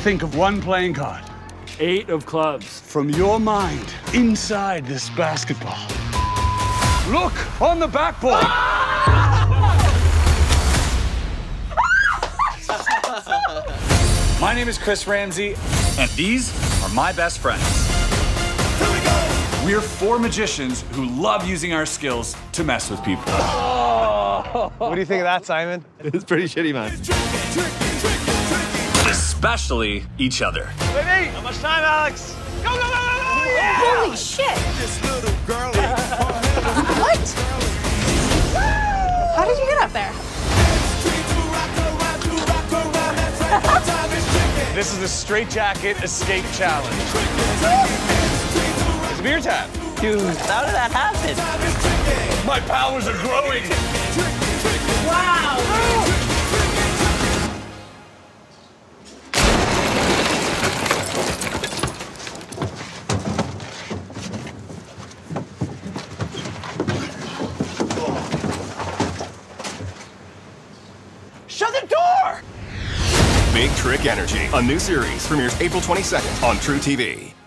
think of one playing card. 8 of clubs. From your mind, inside this basketball. Look on the backboard. My name is Chris Ramsey, and these are my best friends. Here we go. We're 4 magicians who love using our skills to mess with people. What do you think of that, Simon? It's pretty shitty, man. Especially each other. Wait, how much time, Alex? Go, go, go, go, go! Yeah! Holy shit! What? How did you get up there? This is the straitjacket escape challenge. It's a beer tap. Dude, how did that happen? My powers are growing. Wow! Shut the door! Big Trick Energy, a new series, premieres April 22nd on True TV.